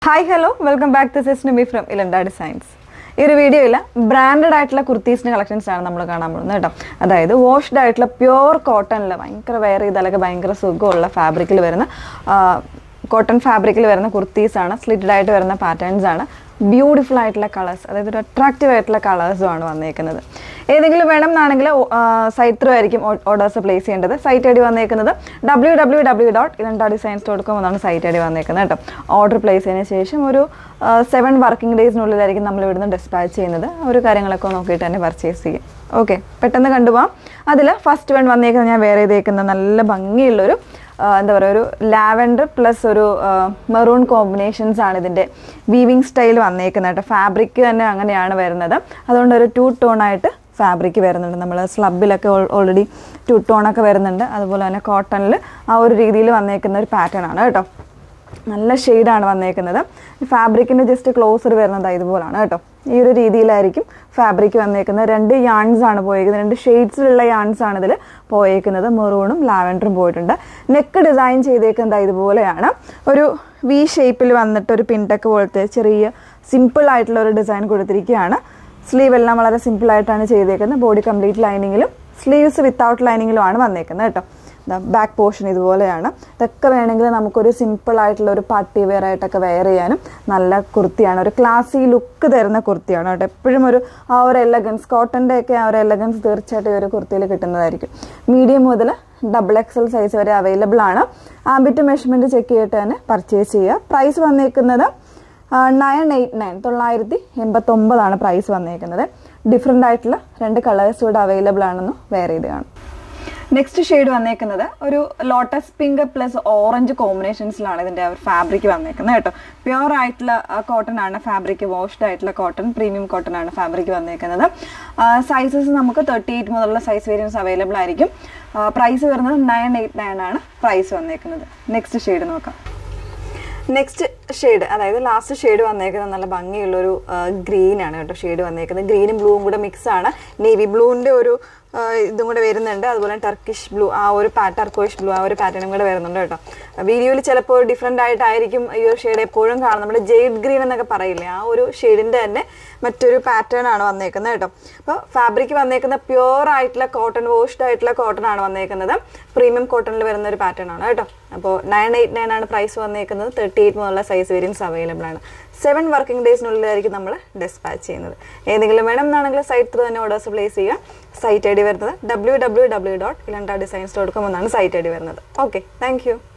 Hi, hello, welcome back. This is Nimi from Ilanda Designs. In this video, branded kurtis collections are washed pure cotton fabric cotton fabric kurtis slitted patterns beautiful colors attractive colors site orders place site id www.ilandadesigns.com site id order place 7 working days dispatch purchase okay pettannu kandu povam adile first one vannekkunna vera idekkunna nalla bhangiyulla lavender plus maroon combinations aanu idinte weaving style vannekkunna fabric thanne anganeyanu varunathu adondu oru two tone aayittu fabric varunundu nammal slub ilokke already two tone okke varunundu adupole thane cotton il aa oru reethiyil vannekkunna oru pattern aanu keto nalla shade aanu vannekkunnathu fabric inde just closer varunathu idupolana keto ee oru reethiyilirikkum fabric vannekkunna rendu yarns aanu poyekkunna rendu shades ulla yarns aanu idile poyekkunnathu maroon um lavender um poyittunde neck design cheyidekkunna idupoleയാണ് ഒരു V shape il vannittu oru pin tuck polte cheriya simple aayittulla oru design koduttirikkaana sleeve ellam valare simple aayittan cheyidekkunna body complete lining ilum sleeves without lining ilum aanu vannekkunna keto the back portion idupoleയാണ് ഇതൊക്കെ വേണമെങ്കിൽ നമുക്ക് ഒരു simple ആയിട്ടുള്ള ഒരു party wear ആയിട്ടൊക്കെ wear ചെയ്യാനും നല്ല കുർത്തിയാണ് ഒരു ക്ലാസി ലുക്ക് തരുന്ന കുർത്തിയാണ് കേട്ടോ എപ്പോഴും ഒരു ആ ഒരു എലഗൻസ് കോട്ടന്റെ ഒക്കെ ആ ഒരു എലഗൻസ് തീർച്ചയായിട്ടും ഈ ഒരു കുർത്തിയിൽ കിട്ടുന്നതായിരിക്കും മീഡിയം മുതൽ ഡബിൾ XL സൈസ് വരെ അവൈലബിൾ ആണ് ആംബിറ്റ് മെഷർമെന്റ് ചെക്ക് ചെയ്തിട്ട് തന്നെ പർച്ചേസ് ചെയ്യുക പ്രൈസ് വന്നേക്കുന്നത് 989 ആണ് പ്രൈസ് വന്നേക്കുന്നത് ഡിഫറെന്റ് ആയിട്ടുള്ള രണ്ട് കളേഴ്സ് ഇവിടെ അവൈലബിൾ ആണെന്ന് വെയർ ചെയ്ത് കാണും Next shade vannekkunnathu oru lotus pink plus orange combinations ilana idinte fabric vannekkunnathu pure aayittulla cotton aanu fabric washed aayittulla cotton premium cotton aanu fabric vannekkunnathu sizes namukku 38 mudalulla size variants available aayirikkum price varunathu 989 aanu price vannekkunnathu next shade nokam Next shade, അതായത് last shade വന്നേക്കുന്നത് നല്ല ഭംഗിയുള്ള ഒരു green ആണ് കേട്ടോ shade വന്നേക്കുന്നത് ഗ്രീനും ബ്ലൂവും കൂടെ മിക്സ് ആണ് നേവി ബ്ലൂവിന്റെ ഒരു ഇതും കൂടെ വരുന്നുണ്ട് അതുപോലെ ടർക്കിഷ് ബ്ലൂ ആ ഒരു ടർക്കോയിഷ് ബ്ലൂ ആ ഒരു പാറ്റേണും കൂടെ വരുന്നുണ്ട് കേട്ടോ വീഡിയോയിൽ ചിലപ്പോൾ ഡിഫറെന്റ് ആയിട്ടായിരിക്കും ഈ ഒരു ഷെയ്ഡ് എപ്പോഴും കാണും നമ്മുടെ ജെയ്ഡ് ഗ്രീൻ എന്നൊക്കെ പറയില്ലേ ആ ഒരു ഷെയ്ഡിന്റെ തന്നെ മറ്റൊരു പാറ്റേൺ ആണ് വന്നേക്കുന്നത് കേട്ടോ അപ്പോൾ ഫാബ്രിക് വന്നേക്കുന്ന പ്യൂർ ആയിട്ടുള്ള കോട്ടൺ വാഷ്ഡ് ആയിട്ടുള്ള കോട്ടൺ ആണ് വന്നേക്കുന്നത് പ്രീമിയം കോട്ടണിൽ വരുന്ന ഒരു പാറ്റേൺ ആണ് കേട്ടോ അപ്പോൾ 989 ആണ് പ്രൈസ് വന്നേക്കുന്നത് 38 മുതലുള്ള സൈസ് വേരിയൻസ് അവൈലബിൾ ആണ് 7 വർക്കിംഗ് ഡേയ്സിനുള്ളിലായിരിക്കും നമ്മൾ ഡിസ്പാച്ച് ചെയ്യുന്നത് ഏതെങ്കിലും വേണമെന്നാണെങ്കിൽ സൈറ്റ് ത്രൂ തന്നെ ഓർഡേഴ്സ് പ്ലേസ് ചെയ്യുക സൈറ്റ് ഐ ഡി വരുന്നത് www.ilandadesigns.com എന്നാണ് സൈറ്റ് ഐ ഡി വരുന്നത് ഓക്കെ താങ്ക് യു